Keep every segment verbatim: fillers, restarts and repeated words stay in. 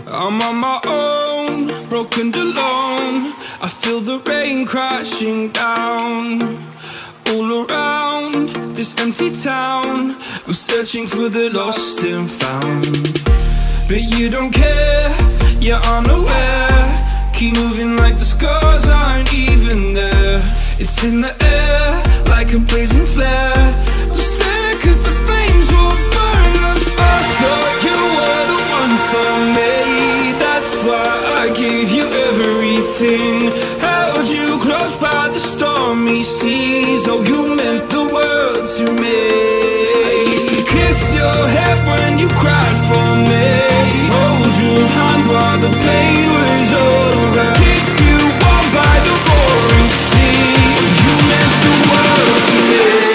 I'm on my own, broken and alone. I feel the rain crashing down all around this empty town. I'm searching for the lost and found, but you don't care, you're unaware. Keep moving like the scars aren't even there. It's in the air like a blazing flare. Don't stare cause the flames will burn us. I thought you were the one for me, that's why I gave you everything. Held you close by the stormy seas. Oh, you meant the world to me. I used to kiss your head when you cried for me, hold your hand while the pain was over, keep you warm by the roaring sea. You meant the world to me.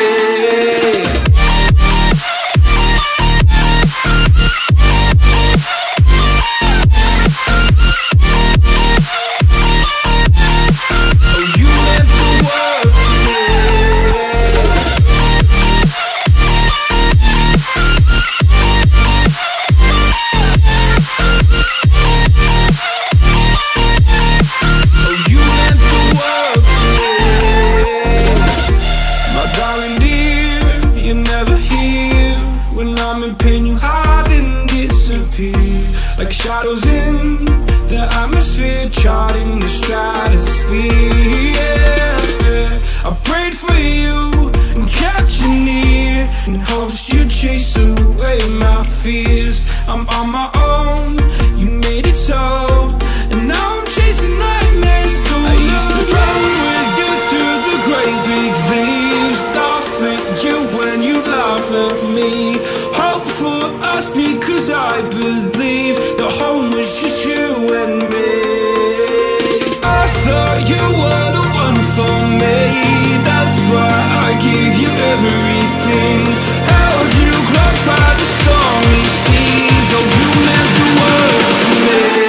Like shadows in the atmosphere, charting the stratosphere. Yeah. I prayed for you and kept you near in hopes you'd chase away my fears. I'm on my own, you made it so, and now I'm chasing nightmares too. I used to run with you through the great big leaves, laugh at you when you laugh at me. Hope for us because I believe the home was just you and me. I thought you were the one for me, that's why I gave you everything. Held you close by the stormy seas. Oh, you meant the world to me.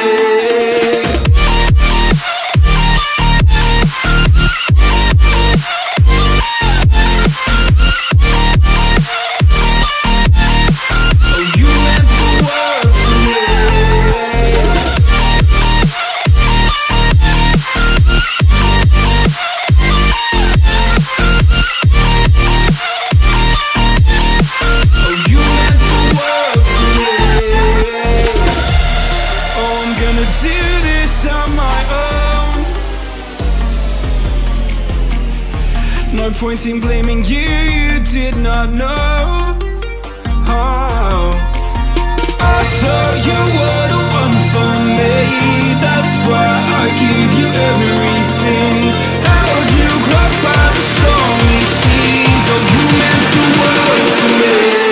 No point in blaming you, you did not know. Oh, I thought you were the one for me, that's why I gave you everything. Held you close by the stormy seas. Oh, you meant the world to me.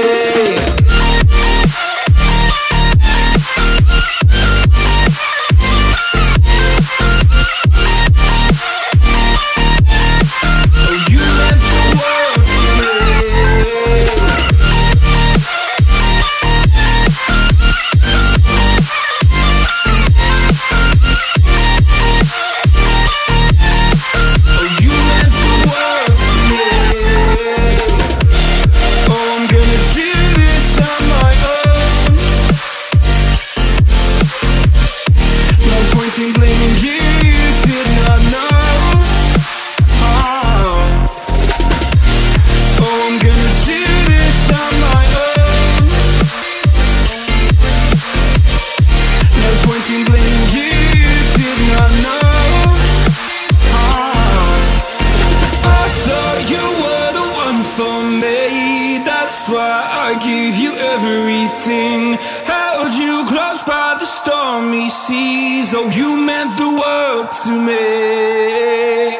That's why I gave you everything. Held you close by the stormy seas. Oh, you meant the world to me.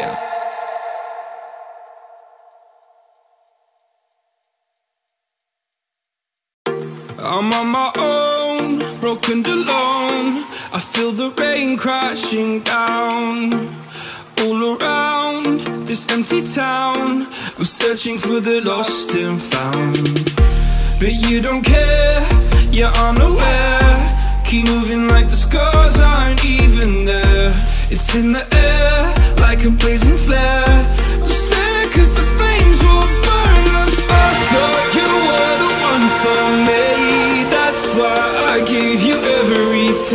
I'm on my own, broken and alone. I feel the rain crashing down all around this empty town. I'm searching for the lost and found, but you don't care, you're unaware. Keep moving like the scars aren't even there. It's in the air like a blazing flare. Don't stare cause the flames will burn us. I thought you were the one for me, that's why I gave you everything.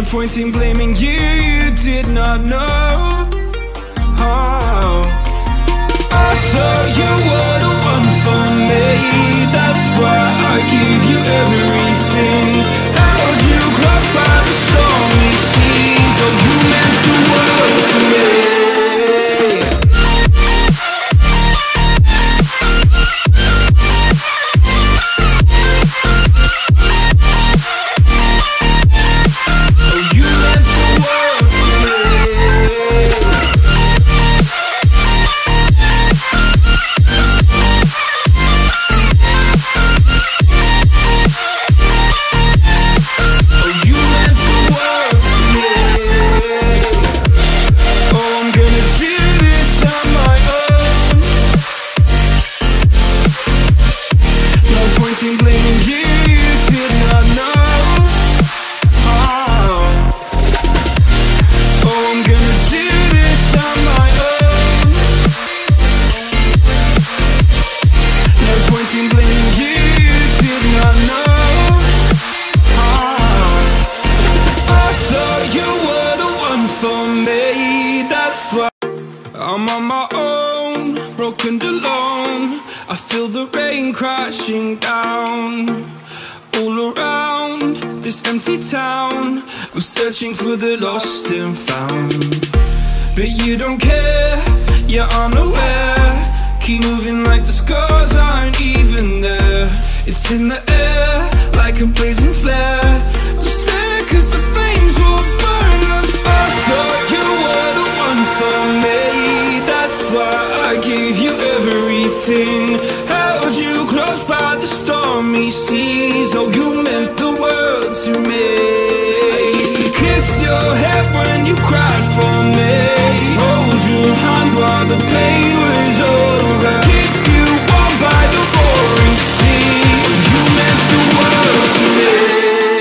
point in blaming you, you did not know. Oh, I thought you were the one for me, that's why I gave you everything. Held you close by the stormy seas, oh, you meant the world to me. I'm on my own, broken and alone. I feel the rain crashing down all around this empty town. I'm searching for the lost and found, but you don't care, you're unaware. Keep moving like the scars aren't even there. It's in the air like a blazing flare. Don't stare cause the flames will burn us. I thought you were the one for me, that's why I gave you everything. Held you close by the stormy seas, oh, you meant the world to me. I used to kiss your head when you cried for me, hold your hand while the pain was over, keep you warm by the roaring sea, oh, you meant the world to me.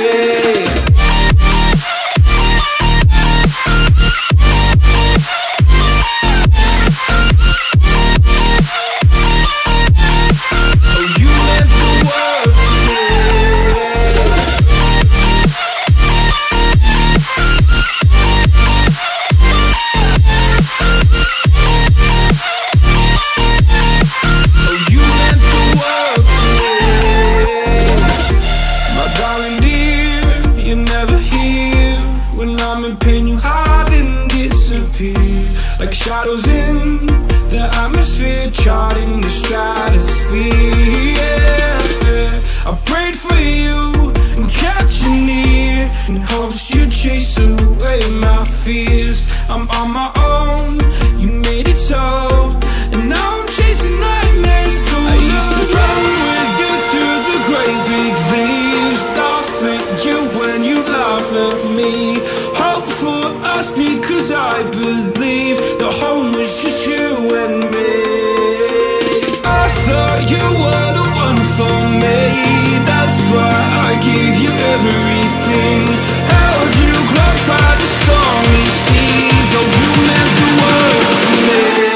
Like shadows in the atmosphere, charting the stratosphere, yeah. I prayed for you and kept you near, in hopes you'd chase away my fears. I'm on my own, you made it so, and now I'm chasing nightmares through. I used to run with you through the great big leaves, laugh at you when you laugh at me, hope for us because I believe the home was just you and me. I thought you were the one for me, that's why I gave you everything. Held you close by the stormy seas, oh, you meant the world to me.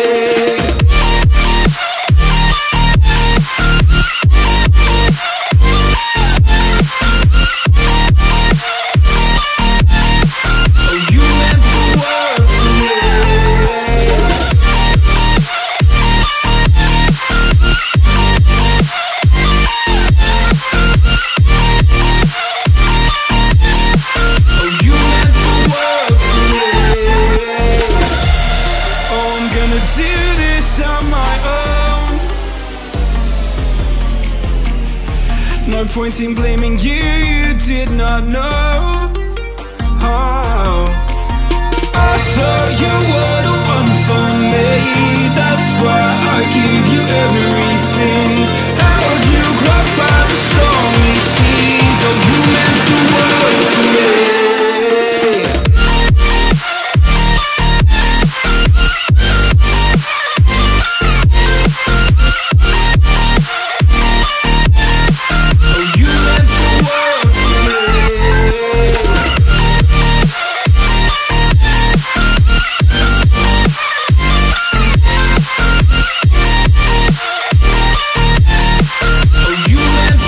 No point in blaming you, you did not know. Oh, I thought you were the one for me, that's why I gave you everything. Held you close by the stormy seas, oh, you meant the world to me. You meant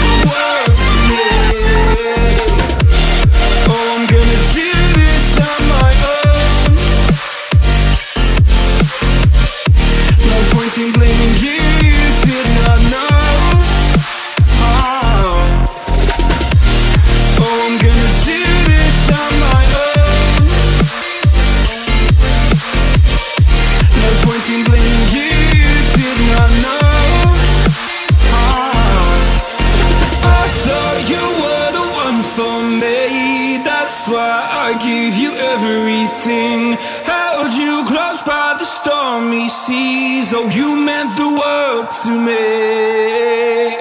that's why I give you everything. Held you close by the stormy seas. Oh, you meant the world to me.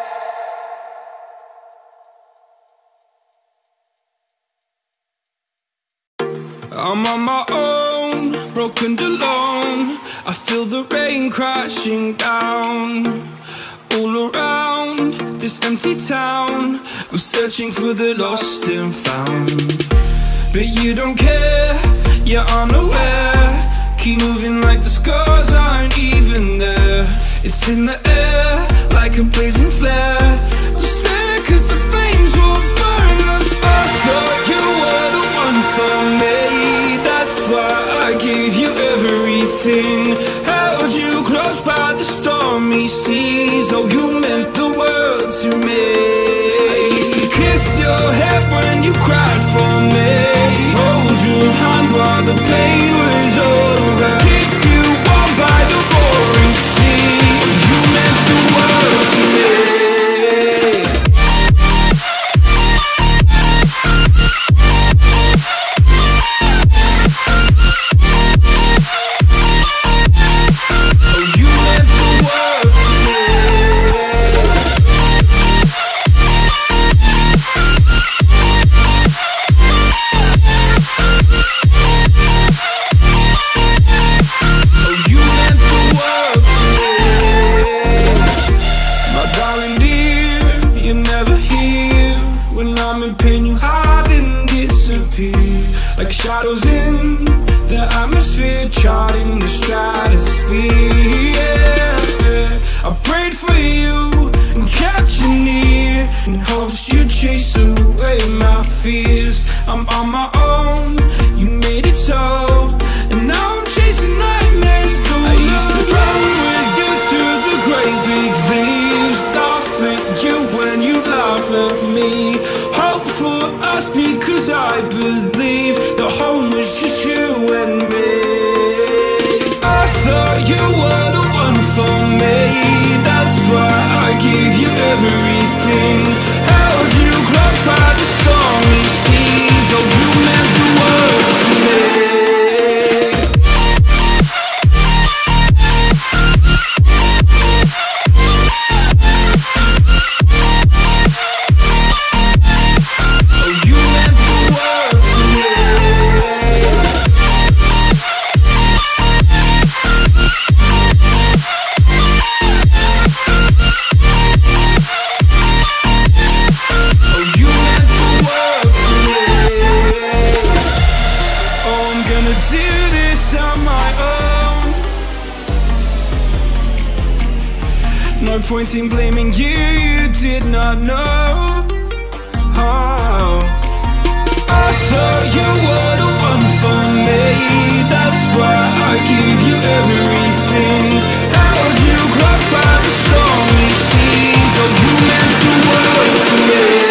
I'm on my own, broken and alone. I feel the rain crashing down all around this empty town. I'm searching for the lost and found, but you don't care, you're unaware. Keep moving like the scars aren't even there. It's in the air like a blazing flare. Just stare, cause the flames will burn us. I thought you were the one for me. That's why I gave you everything. Held you close by the stormy seas. Oh, you meant the world to me. I used to kiss your head when you cried for me. Hold your hand while the pain was over. Keep you warm by the roaring sea. You meant the world to me. Like shadows in the atmosphere, charting the stratosphere. Yeah. I prayed for you and kept you near, in hopes you'd chase away my fears. I'm on my own, you made it so, and now I'm chasing nightmares. I used to run with you through the great big leaves, laugh at you when you laugh at me. Hope for us because I believe the home was just you and me. I thought you were the one for me. That's why I gave you everything. Held you close by the stormy seas. Oh, you meant the world to me. No point in blaming you, you did not know. Oh, I thought you were the one for me. That's why I gave you everything. Held you close by the stormy seas. Oh, you meant the world to me.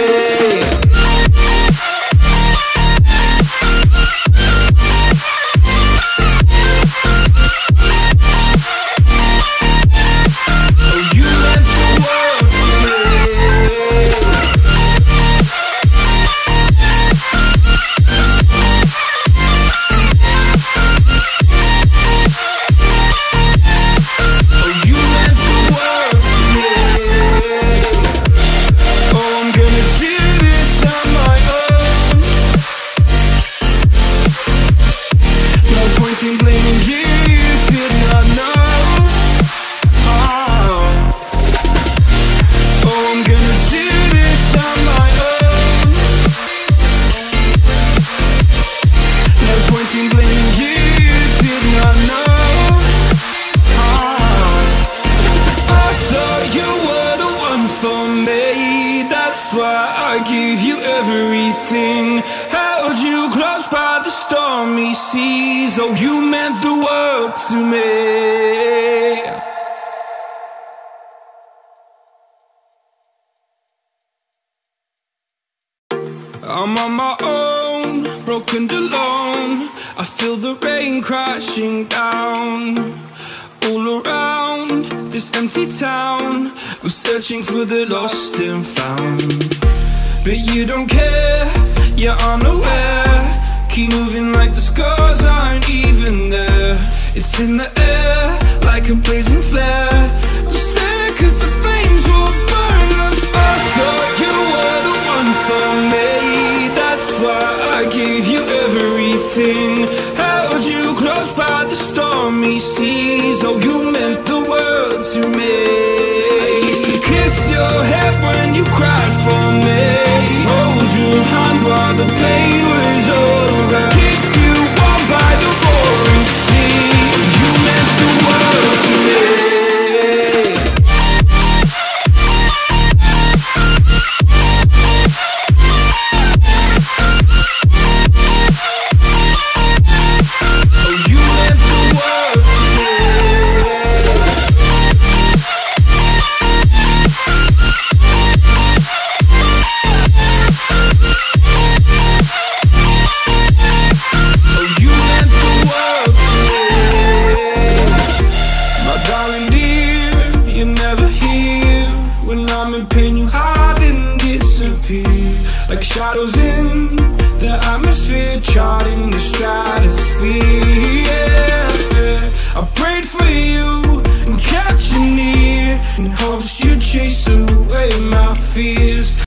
That's why I gave you everything. Held you close by the stormy seas. Oh, you meant the world to me. I'm on my own, broken and alone. I feel the rain crashing down all around this empty town. I'm searching for the lost and found, but you don't care, you're unaware. Keep moving like the scars aren't even there. It's in the air, like a blazing flare. Don't stare, cause the flames will burn us. I thought you were the one for me. That's why I gave you everything. Held you close by the stormy seas. Oh, you meant the world to me. I used to kiss your head when you cried for me. Hold your hand while the pain was over. Keep you warm by the roaring sea. You meant the world to me. Like shadows in the atmosphere, charting the stratosphere. Yeah. I prayed for you and kept you near in hopes you'd chase away my fear.